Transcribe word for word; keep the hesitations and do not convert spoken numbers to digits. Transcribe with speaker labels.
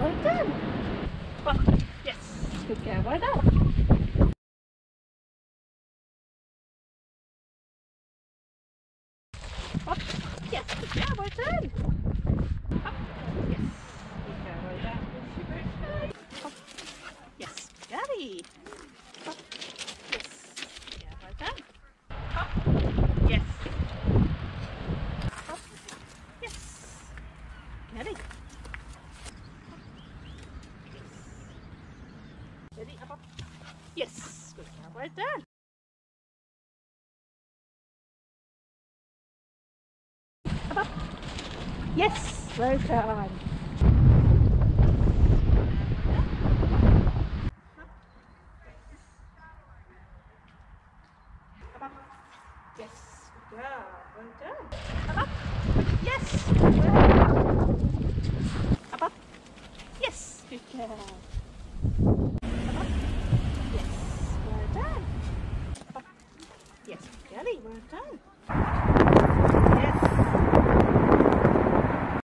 Speaker 1: well done. Up. Yes, good girl, well done. Up. Yes, good girl, well done. Up. Yes, good girl, well done. Up. Yes, daddy. Up. Yes, good girl, well done. Up. Yes. Up. Yes. Daddy. Ready? Up, up. Yes, good job, well done. Up, up. Yes, well done. Up, up. Yes, good job, well done. Up, up. Yes, well done. Up, up. Yes, good job. Up, up. Yes, well done. Up, up. Yes, Kelly, well done.